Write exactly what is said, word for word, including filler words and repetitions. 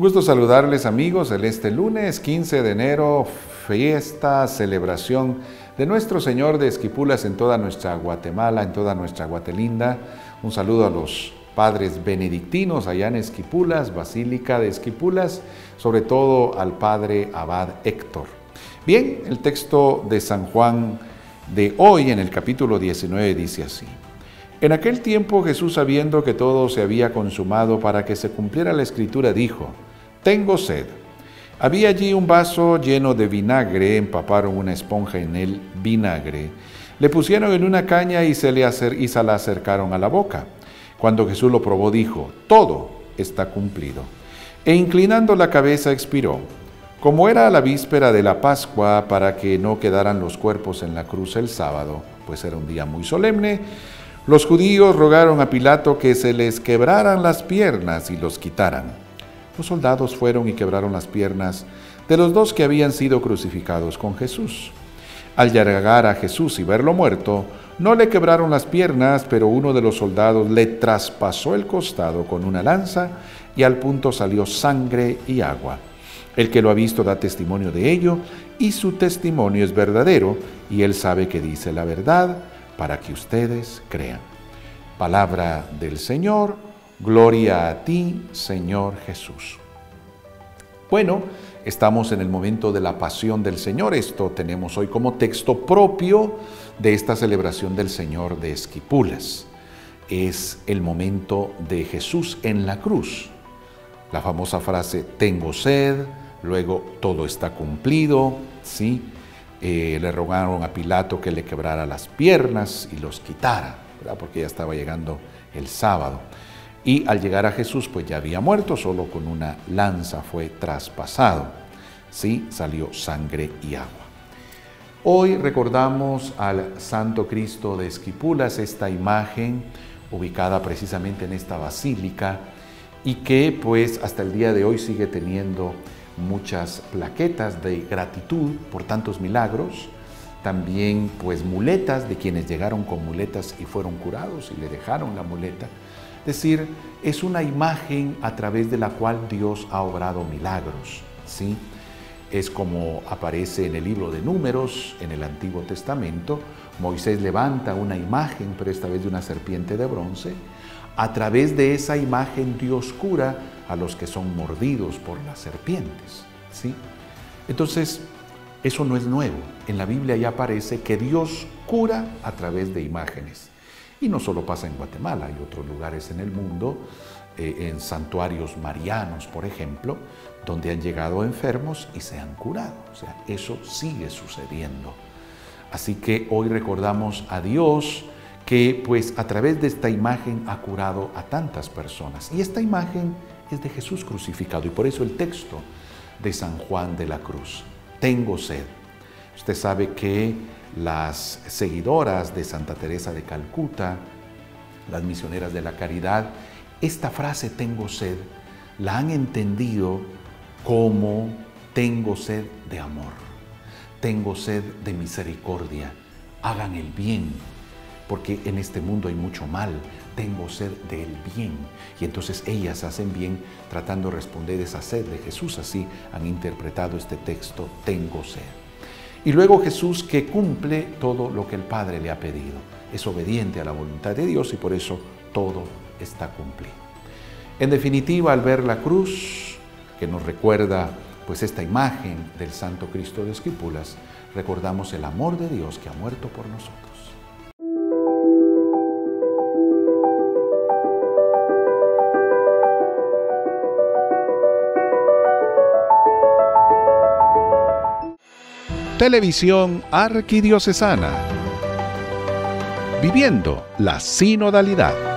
gusto saludarles, amigos, en este lunes quince de enero, fiesta, celebración de nuestro Señor de Esquipulas en toda nuestra Guatemala, en toda nuestra Guatelinda. Un saludo a los padres benedictinos allá en Esquipulas, Basílica de Esquipulas, sobre todo al padre Abad Héctor. Bien, el texto de San Juan de hoy en el capítulo diecinueve dice así: En aquel tiempo Jesús, sabiendo que todo se había consumado para que se cumpliera la Escritura, dijo: Tengo sed. Había allí un vaso lleno de vinagre, empaparon una esponja en el vinagre, le pusieron en una caña y se, le acer y se la acercaron a la boca. Cuando Jesús lo probó, dijo: Todo está cumplido. E inclinando la cabeza expiró. Como era la víspera de la Pascua, para que no quedaran los cuerpos en la cruz el sábado, pues era un día muy solemne, los judíos rogaron a Pilato que se les quebraran las piernas y los quitaran. Los soldados fueron y quebraron las piernas de los dos que habían sido crucificados con Jesús. Al llegar a Jesús y verlo muerto, no le quebraron las piernas, pero uno de los soldados le traspasó el costado con una lanza y al punto salió sangre y agua. El que lo ha visto da testimonio de ello, y su testimonio es verdadero, y él sabe que dice la verdad, para que ustedes crean. Palabra del Señor, gloria a ti, Señor Jesús. Bueno, estamos en el momento de la pasión del Señor. Esto tenemos hoy como texto propio de esta celebración del Señor de Esquipulas. Es el momento de Jesús en la cruz. La famosa frase, tengo sed, luego todo está cumplido, ¿sí? Eh, le rogaron a Pilato que le quebrara las piernas y los quitara, ¿verdad? Porque ya estaba llegando el sábado. Y al llegar a Jesús, pues ya había muerto, solo con una lanza fue traspasado, ¿sí? Salió sangre y agua. Hoy recordamos al Santo Cristo de Esquipulas, esta imagen ubicada precisamente en esta basílica y que pues hasta el día de hoy sigue teniendo muchas plaquetas de gratitud por tantos milagros, también pues muletas de quienes llegaron con muletas y fueron curados y le dejaron la muleta. Es decir, es una imagen a través de la cual Dios ha obrado milagros, ¿sí? Es como aparece en el libro de Números, en el Antiguo Testamento. Moisés levanta una imagen, pero esta vez de una serpiente de bronce. A través de esa imagen Dios cura a los que son mordidos por las serpientes, ¿sí? Entonces, eso no es nuevo. En la Biblia ya aparece que Dios cura a través de imágenes. Y no solo pasa en Guatemala, hay otros lugares en el mundo, eh, en santuarios marianos, por ejemplo, donde han llegado enfermos y se han curado. O sea, eso sigue sucediendo. Así que hoy recordamos a Dios que pues a través de esta imagen ha curado a tantas personas. Y esta imagen es de Jesús crucificado y por eso el texto de San Juan de la Cruz. Tengo sed. Usted sabe que las seguidoras de Santa Teresa de Calcuta, las misioneras de la caridad, esta frase tengo sed la han entendido como tengo sed de amor, tengo sed de misericordia, hagan el bien, porque en este mundo hay mucho mal, tengo sed del bien. Y entonces ellas hacen bien tratando de responder esa sed de Jesús. Así han interpretado este texto, tengo sed. Y luego Jesús que cumple todo lo que el Padre le ha pedido. Es obediente a la voluntad de Dios y por eso todo está cumplido. En definitiva, al ver la cruz, que nos recuerda pues esta imagen del Santo Cristo de Esquipulas, recordamos el amor de Dios que ha muerto por nosotros. Televisión Arquidiocesana. Viviendo la sinodalidad.